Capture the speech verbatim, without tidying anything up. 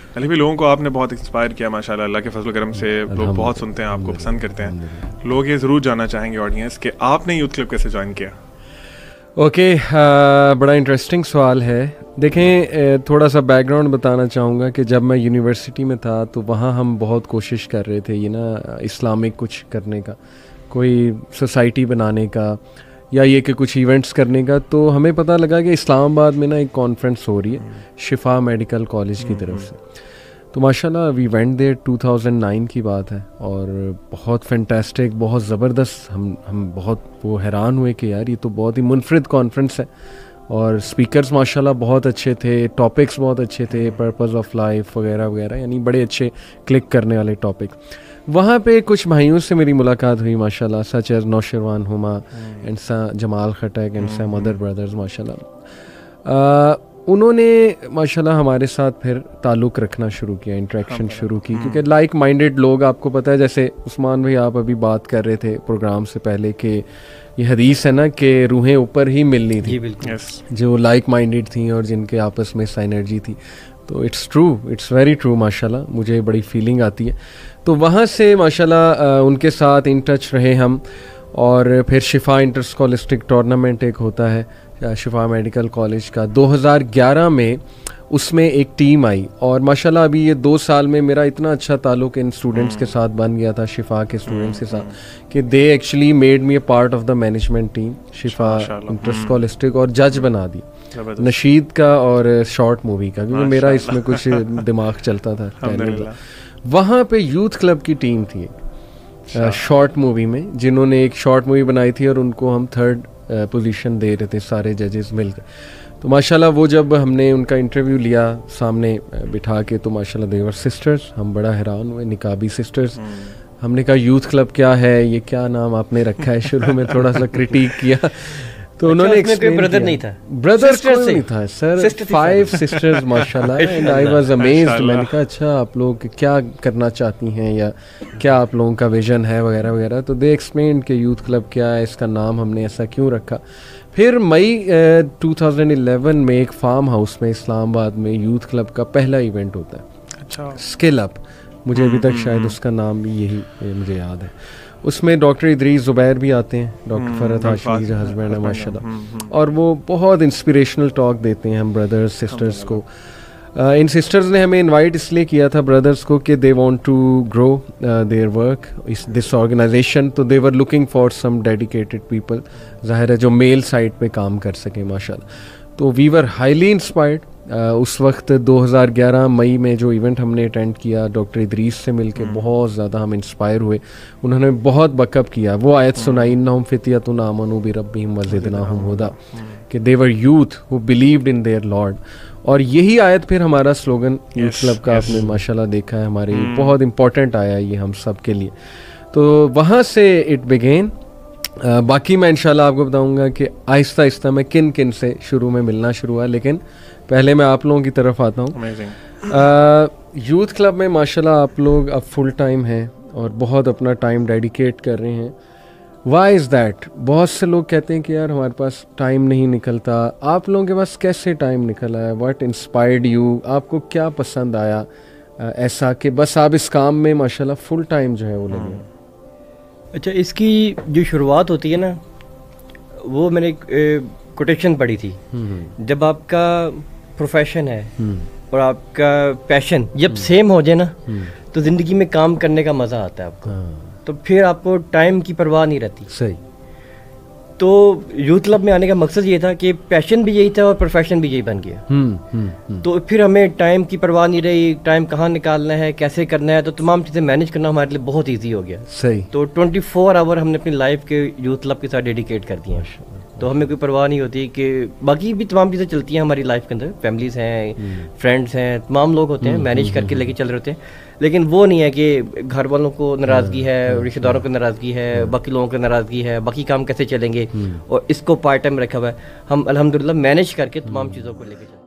علی بھی لوگوں کو آپ نے بہت انسپائر کیا ماشاءاللہ, اللہ کے فضل و کرم سے لوگ بہت سنتے ہیں, آپ کو پسند کرتے ہیں. لوگ یہ ضرور جاننا چاہیں گے آڈینس کہ آپ نے یوتھ کلب کیسے جوائن کیا. اوکے, بڑا انٹرسٹنگ سوال ہے. دیکھیں, تھوڑا سا بیک گراؤنڈ بتانا چاہوں گا کہ جب میں یونیورسٹی میں تھا تو وہاں ہم بہت کوشش کر رہے تھے یہ نا اسلامک کچھ کرنے کا, کوئی سوسائٹی بنانے کا, یا یہ کہ کچھ ایونٹس کرنے کا. تو ہمیں پتہ لگا کہ اسلام آباد میں نا ایک کانفرنس ہو رہی ہے شفا میڈیکل کالج کی طرف سے. تو ماشاءاللہ we went there two thousand nine کی بات ہے, اور بہت فینٹاسٹک, بہت زبردست. ہم ہم بہت وہ حیران ہوئے کہ یار یہ تو بہت ہی منفرد کانفرنس ہے, اور اسپیکرز ماشاءاللہ بہت اچھے تھے, ٹاپکس بہت اچھے تھے, پرپز آف لائف وغیرہ وغیرہ, یعنی بڑے اچھے کلک کرنے والے ٹاپک. وہاں پہ کچھ بھائیوں سے میری ملاقات ہوئی ماشاءاللہ, سچ ایز نوشروان ہما اینڈ سا جمال خٹک اینڈ سا مدر بردرز ماشاءاللہ. انہوں نے ماشاءاللہ ہمارے ساتھ پھر تعلق رکھنا شروع کیا, انٹریکشن شروع کی, کیونکہ لائک مائنڈیڈ لوگ, آپ کو پتہ ہے جیسے عثمان بھائی آپ ابھی بات کر رہے تھے پروگرام سے پہلے کہ یہ حدیث ہے نا کہ روحیں اوپر ہی ملنی تھی, جو لائک مائنڈیڈ تھیں اور جن کے آپس میں سائنرجی تھی. تو it's true, it's very true ماشاءاللہ, مجھے بڑی فیلنگ آتی ہے. تو وہاں سے ماشاءاللہ ان کے ساتھ ان ٹچ رہے ہم, اور پھر شفا انٹر اسکالسٹک ٹورنامنٹ ایک ہوتا ہے شفا میڈیکل کالج کا, دو ہزار گیارہ میں اس میں ایک ٹیم آئی, اور ماشاءاللہ ابھی یہ دو سال میں میرا اتنا اچھا تعلق ان اسٹوڈنٹس کے ساتھ بن گیا تھا, شفا کے اسٹوڈنٹس کے ساتھ, کہ they actually made me a part of the management team Shifa interscholastic, اور جج بنا دی نشید کا اور شارٹ مووی کا, کیونکہ میرا اس میں کچھ دماغ چلتا تھا. وہاں پہ یوتھ کلب کی ٹیم تھی شارٹ مووی میں, جنہوں نے ایک شارٹ مووی بنائی تھی, اور ان کو ہم تھرڈ پوزیشن دے رہے تھے سارے ججز مل کر. تو ماشاءاللہ وہ جب ہم نے ان کا انٹرویو لیا سامنے بٹھا کے, تو ماشاءاللہ دیور سسٹرز, ہم بڑا حیران ہوئے, نقابی سسٹرز. ہم نے کہا یوتھ کلب کیا ہے, یہ کیا نام آپ نے رکھا ہے, شروع میں تھوڑا سا کرٹیک کیا. تو انہوں نے کوئی بردر نہیں تھا, بردر کوئی نہیں تھا سر, فائیو سسٹرز ماشاءاللہ, اینڈ آئی واز امیزڈ. میں نے کہا اچھا آپ لوگ کیا کرنا چاہتی ہیں, یا کیا آپ لوگوں کا ویژن ہے وغیرہ وغیرہ. تو دے ایکسپلینڈ کہ یوتھ کلب کیا ہے, اس کا نام ہم نے ایسا کیوں رکھا. پھر مئی ٹو تھاؤزینڈ الیون میں ایک فارم ہاؤس میں اسلام آباد میں یوتھ کلب کا پہلا ایونٹ ہوتا ہے, اچھا اسکل اپ, مجھے ابھی تک شاید اس کا نام بھی یہی مجھے یاد ہے. اس میں ڈاکٹر ادریس زبیر بھی آتے ہیں, ڈاکٹر فرحت ہاشمی جو ہسبینڈ ہے ماشاءاللہ, اور وہ بہت انسپریشنل ٹاک دیتے ہیں ہم بردرز سسٹرز کو. ان سسٹرز نے ہمیں انوائٹ اس لیے کیا تھا برادرز کو کہ they want to grow their work this organization, تو they were looking for some dedicated people, ظاہر ہے جو میل سائٹ پہ کام کر سکیں ماشاءاللہ. تو وی ور ہائیلی انسپائرڈ. اس وقت دو ہزار گیارہ مئی میں جو ایونٹ ہم نے اٹینڈ کیا ڈاکٹر ادریس سے مل کے, بہت زیادہ ہم انسپائر ہوئے. انہوں نے بہت بیک اپ کیا, وہ آیت سنائی انہم فتیۃ آمنوا بربہم وزدناہم ہدی, کہ they were youth who believed in their lord. اور یہی آیت پھر ہمارا سلوگن یوتھ کلب کا آپ نے ماشاءاللہ دیکھا ہے, ہمارے بہت امپورٹنٹ آیا یہ ہم سب کے لیے. تو وہاں سے اٹ بگین. باقی میں انشاءاللہ آپ کو بتاؤں گا کہ آہستہ آہستہ میں کن کن سے شروع میں ملنا شروع ہوا, لیکن پہلے میں آپ لوگوں کی طرف آتا ہوں. یوتھ کلب میں ماشاءاللہ آپ لوگ اب فل ٹائم ہیں اور بہت اپنا ٹائم ڈیڈیکیٹ کر رہے ہیں. Why is that? بہت سے لوگ کہتے ہیں کہ یار ہمارے پاس ٹائم نہیں نکلتا. آپ لوگوں کے پاس کیسے ٹائم نکل آیا؟ What inspired you? آپ کو کیا پسند آیا ایسا کہ بس آپ اس کام میں ماشاءاللہ فل ٹائم جو ہے وہ لگے؟ اچھا, اس کی جو شروعات ہوتی ہے نا, وہ میں نے کوٹیشن پڑھی تھی. جب آپ کا پروفیشن ہے اور آپ کا پیشن جب سیم ہو جائے نا, تو زندگی میں کام کرنے کا مزہ آتا ہے آپ کو, تو پھر آپ کو ٹائم کی پرواہ نہیں رہتی. صحیح. تو یوتھ کلب میں آنے کا مقصد یہ تھا کہ پیشن بھی یہی تھا اور پروفیشن بھی یہی بن گیا. تو پھر ہمیں ٹائم کی پرواہ نہیں رہی, ٹائم کہاں نکالنا ہے, کیسے کرنا ہے, تو تمام چیزیں مینیج کرنا ہمارے لیے بہت ایزی ہو گیا. صحیح. تو ٹوئنٹی فور آور ہم نے اپنی لائف کے یوتھ کلب کے ساتھ ڈیڈیکیٹ کر دیے ہیں. تو ہمیں کوئی پرواہ نہیں ہوتی کہ باقی بھی تمام چیزیں چلتی ہیں ہماری لائف کے اندر, فیملیز ہیں, فرینڈس ہیں, تمام لوگ ہوتے ہیں, مینیج کر کے لے کے چل رہے ہوتے ہیں. لیکن وہ نہیں ہے کہ گھر والوں کو ناراضگی ہے, رشتہ داروں کو ناراضگی ہے, باقی لوگوں کو ناراضگی ہے, باقی کام کیسے چلیں گے, اور اس کو پارٹ ٹائم رکھا ہوا ہے. ہم الحمدللہ مینیج کر کے تمام چیزوں کو لے کے چلیں.